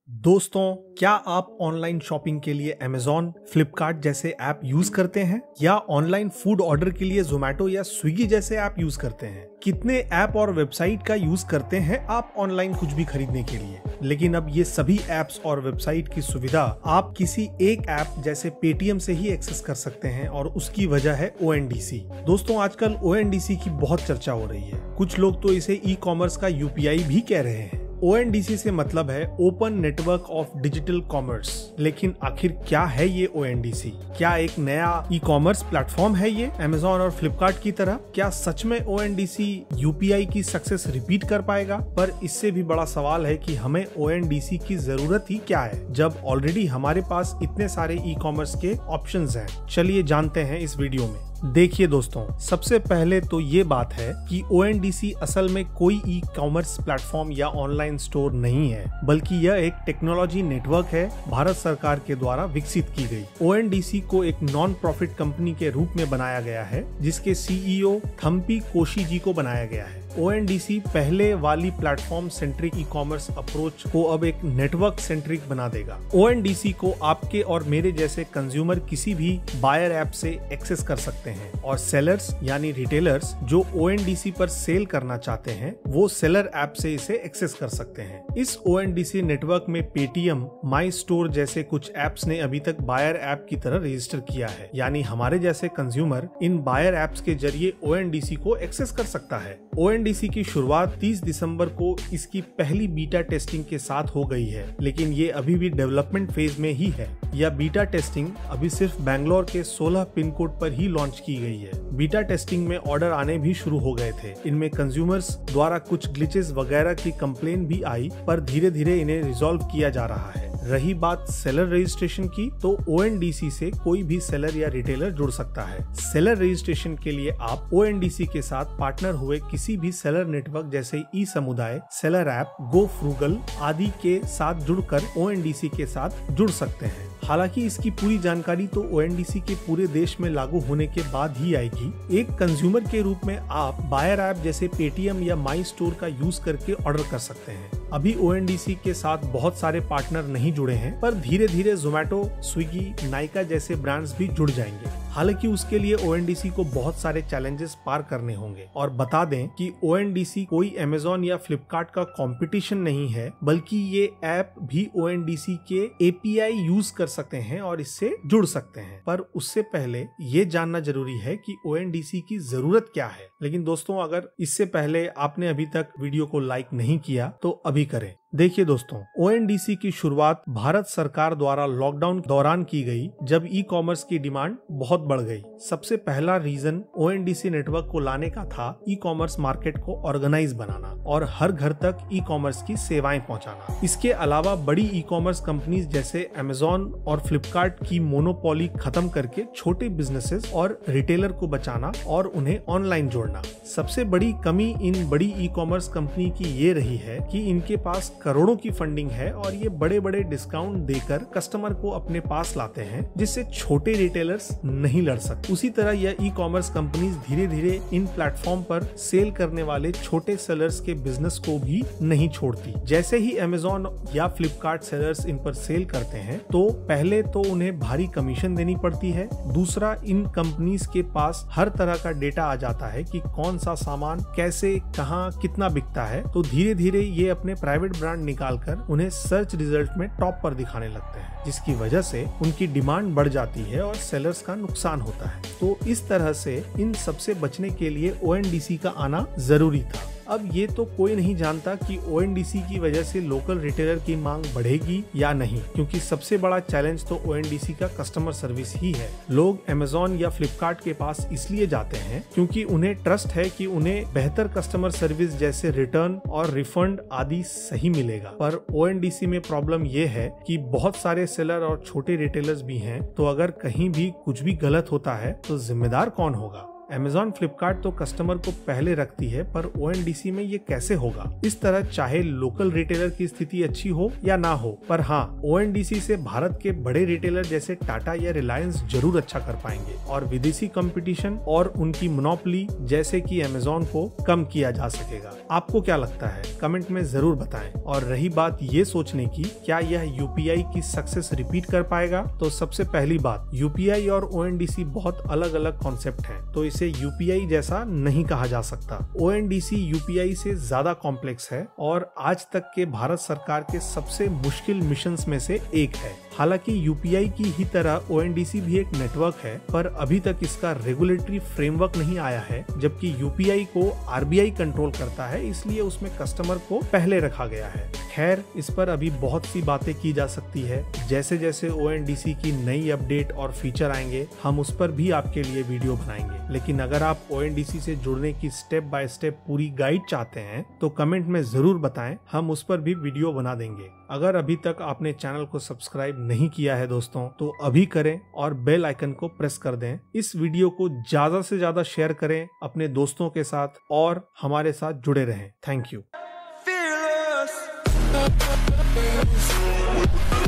दोस्तों, क्या आप ऑनलाइन शॉपिंग के लिए Amazon, Flipkart जैसे ऐप यूज करते हैं या ऑनलाइन फूड ऑर्डर के लिए Zomato या Swiggy जैसे ऐप यूज करते हैं? कितने ऐप और वेबसाइट का यूज करते हैं आप ऑनलाइन कुछ भी खरीदने के लिए? लेकिन अब ये सभी ऐप्स और वेबसाइट की सुविधा आप किसी एक ऐप जैसे पेटीएम से ही एक्सेस कर सकते हैं और उसकी वजह है ONDC। दोस्तों, आजकल ONDC की बहुत चर्चा हो रही है। कुछ लोग तो इसे ई-कॉमर्स का UPI भी कह रहे हैं। ONDC से मतलब है open network of digital commerce. लेकिन आखिर क्या है ये ONDC? क्या एक नया ई-कॉमर्स प्लेटफॉर्म है ये Amazon और Flipkart की तरह? क्या सच में ONDC UPI की सक्सेस रिपीट कर पाएगा? पर इससे भी बड़ा सवाल है कि हमें ONDC की जरूरत ही क्या है, जब ऑलरेडी हमारे पास इतने सारे ई-कॉमर्स के ऑप्शंस हैं। चलिए जानते हैं इस वीडियो में। देखिए दोस्तों, सबसे पहले तो ये बात है कि ONDC असल में कोई ई कॉमर्स प्लेटफॉर्म या ऑनलाइन स्टोर नहीं है, बल्कि यह एक टेक्नोलॉजी नेटवर्क है भारत सरकार के द्वारा विकसित की गई। ONDC को एक नॉन प्रॉफिट कंपनी के रूप में बनाया गया है, जिसके CEO थम्पी कोशी जी को बनाया गया है। ONDC पहले वाली platform centric e commerce approach को अब एक नेटवर्क सेंट्रिक बना देगा। ONDC को आपके और मेरे जैसे कंज्यूमर किसी भी बायर ऐप से एक्सेस कर सकते हैं और सेलर्स यानी रिटेलर्स जो ONDC पर सेल करना चाहते हैं वो सेलर ऐप से इसे एक्सेस कर सकते हैं। इस ONDC नेटवर्क में पेटीएम, माई स्टोर जैसे कुछ ऐप्स ने अभी तक बायर ऐप की तरह रजिस्टर किया है, यानी हमारे जैसे कंज्यूमर इन बायर ऐप्स के जरिए ONDC को एक्सेस कर सकता है। ONDC की शुरुआत 30 दिसंबर को इसकी पहली बीटा टेस्टिंग के साथ हो गई है, लेकिन ये अभी भी डेवलपमेंट फेज में ही है। यह बीटा टेस्टिंग अभी सिर्फ बैंगलोर के 16 पिन कोड पर ही लॉन्च की गई है। बीटा टेस्टिंग में ऑर्डर आने भी शुरू हो गए थे। इनमें कंज्यूमर्स द्वारा कुछ ग्लिचेस वगैरह की कंप्लेन भी आई, पर धीरे धीरे इन्हें रिजॉल्व किया जा रहा है। रही बात सेलर रजिस्ट्रेशन की, तो ONDC से कोई भी सेलर या रिटेलर जुड़ सकता है। सेलर रजिस्ट्रेशन के लिए आप ONDC के साथ पार्टनर हुए किसी भी सेलर नेटवर्क जैसे ई समुदाय, सेलर ऐप, गो फ्रूगल आदि के साथ जुड़कर ONDC के साथ जुड़ सकते हैं। हालांकि इसकी पूरी जानकारी तो ONDC के पूरे देश में लागू होने के बाद ही आएगी। एक कंज्यूमर के रूप में आप बायर ऐप जैसे पेटीएम या माई स्टोर का यूज करके ऑर्डर कर सकते हैं। अभी ONDC के साथ बहुत सारे पार्टनर नहीं जुड़े हैं, पर धीरे धीरे Zomato, Swiggy, नाइका जैसे ब्रांड्स भी जुड़ जाएंगे। हालांकि उसके लिए ONDC को बहुत सारे चैलेंजेस पार करने होंगे। और बता दें कि ONDC कोई Amazon या Flipkart का कंपटीशन नहीं है, बल्कि ये ऐप भी ONDC के API यूज कर सकते हैं और इससे जुड़ सकते हैं। पर उससे पहले ये जानना जरूरी है कि ONDC की जरूरत क्या है। लेकिन दोस्तों, अगर इससे पहले आपने अभी तक वीडियो को लाइक नहीं किया तो अभी करें। देखिए दोस्तों, ONDC की शुरुआत भारत सरकार द्वारा लॉकडाउन दौरान की गई, जब ई कॉमर्स की डिमांड बहुत बढ़ गई। सबसे पहला रीजन ONDC नेटवर्क को लाने का था ई कॉमर्स मार्केट को ऑर्गेनाइज बनाना और हर घर तक ई कॉमर्स की सेवाएं पहुंचाना। इसके अलावा बड़ी ई कॉमर्स कंपनीज जैसे Amazon और Flipkart की मोनोपोली खत्म करके छोटे बिजनेसेस और रिटेलर को बचाना और उन्हें ऑनलाइन जोड़ना। सबसे बड़ी कमी इन बड़ी ई कॉमर्स कंपनी की ये रही है कि इनके पास करोड़ों की फंडिंग है और ये बड़े बड़े डिस्काउंट देकर कस्टमर को अपने पास लाते हैं, जिससे छोटे रिटेलर्स नहीं लड़ सकते। उसी तरह यह ई कॉमर्स कंपनीज धीरे धीरे इन प्लेटफॉर्म पर सेल करने वाले छोटे सेलर्स के बिजनेस को भी नहीं छोड़ती। जैसे ही Amazon या Flipkart सेलर्स इन पर सेल करते हैं, तो पहले तो उन्हें भारी कमीशन देनी पड़ती है। दूसरा, इन कंपनीज के पास हर तरह का डेटा आ जाता है कि कौन सा सामान कैसे, कहां, कितना बिकता है। तो धीरे धीरे ये अपने प्राइवेट ब्रांड निकालकर उन्हें सर्च रिजल्ट में टॉप पर दिखाने लगते हैं, जिसकी वजह से उनकी डिमांड बढ़ जाती है और सेलर्स का नुकसान होता है। तो इस तरह से इन सबसे बचने के लिए ONDC का आना जरूरी था। अब ये तो कोई नहीं जानता कि ONDC की वजह से लोकल रिटेलर की मांग बढ़ेगी या नहीं, क्योंकि सबसे बड़ा चैलेंज तो ONDC का कस्टमर सर्विस ही है। लोग Amazon या Flipkart के पास इसलिए जाते हैं क्योंकि उन्हें ट्रस्ट है कि उन्हें बेहतर कस्टमर सर्विस जैसे रिटर्न और रिफंड आदि सही मिलेगा। पर ONDC में प्रॉब्लम ये है कि बहुत सारे सेलर और छोटे रिटेलर्स भी हैं, तो अगर कहीं भी कुछ भी गलत होता है तो जिम्मेदार कौन होगा? Amazon फ्लिपकार्ट तो कस्टमर को पहले रखती है, पर ONDC में ये कैसे होगा? इस तरह चाहे लोकल रिटेलर की स्थिति अच्छी हो या ना हो, पर हाँ, ONDC से भारत के बड़े रिटेलर जैसे टाटा या रिलायंस जरूर अच्छा कर पाएंगे और विदेशी कंपटीशन और उनकी मोनोपोली जैसे कि Amazon को कम किया जा सकेगा। आपको क्या लगता है? कमेंट में जरूर बताएं। और रही बात ये सोचने की, क्या यह UPI की सक्सेस रिपीट कर पाएगा? तो सबसे पहली बात, UPI और ONDC बहुत अलग अलग कॉन्सेप्ट हैं, तो इसे UPI जैसा नहीं कहा जा सकता। ONDC UPI से ज्यादा कॉम्प्लेक्स है और आज तक के भारत सरकार के सबसे मुश्किल मिशंस में से एक है। हालांकि UPI की ही तरह ONDC भी एक नेटवर्क है, पर अभी तक इसका रेगुलेटरी फ्रेमवर्क नहीं आया है, जबकि UPI को RBI कंट्रोल करता है, इसलिए उसमें कस्टमर को पहले रखा गया है। खैर, इस पर अभी बहुत सी बातें की जा सकती है। जैसे जैसे ONDC की नई अपडेट और फीचर आएंगे, हम उस पर भी आपके लिए वीडियो बनाएंगे। लेकिन अगर आप ONDC से जुड़ने की स्टेप बाय स्टेप पूरी गाइड चाहते हैं तो कमेंट में जरूर बताएं, हम उस पर भी वीडियो बना देंगे। अगर अभी तक आपने चैनल को सब्सक्राइब नहीं किया है दोस्तों, तो अभी करें और बेल आइकन को प्रेस कर दें। इस वीडियो को ज्यादा से ज्यादा शेयर करें अपने दोस्तों के साथ और हमारे साथ जुड़े रहें। Thank you.